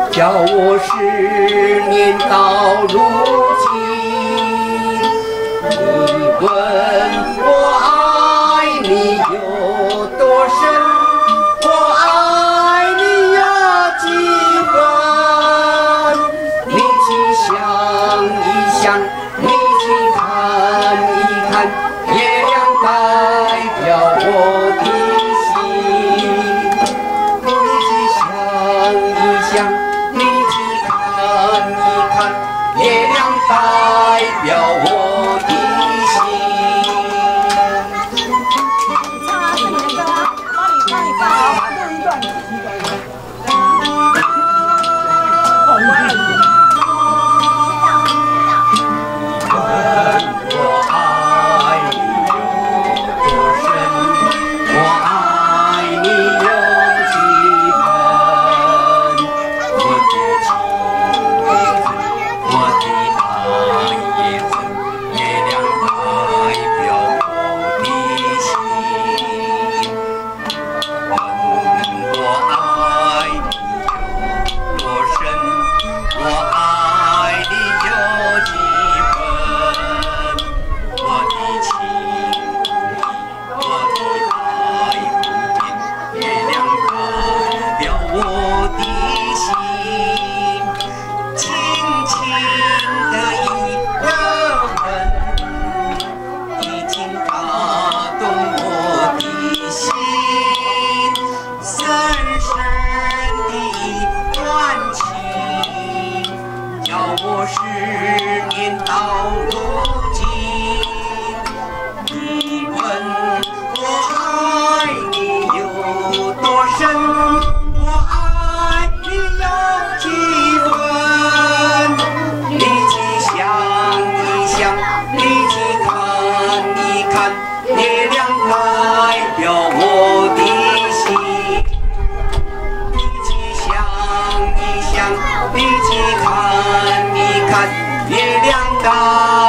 叫我10年到如今。你问我爱你有多深，我爱你有几分？你去想一想，你去看一看，月亮代表我的心。你去想一想，你去看一看，月亮代表我的心。我10年到如今，你问我爱你有多深，我爱你有几分？你去想一想，你去看一看，月亮代表我的心。你去想一想，你去看。月亮代